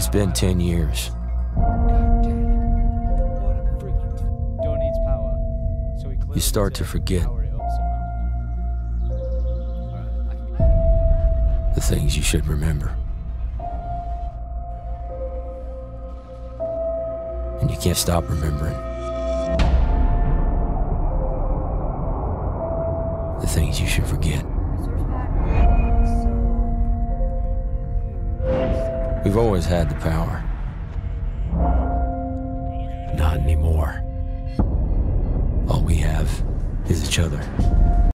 It's been 10 years. You start to forget the things you should remember. And you can't stop remembering the things you should forget. We've always had the power. Not anymore. All we have is each other.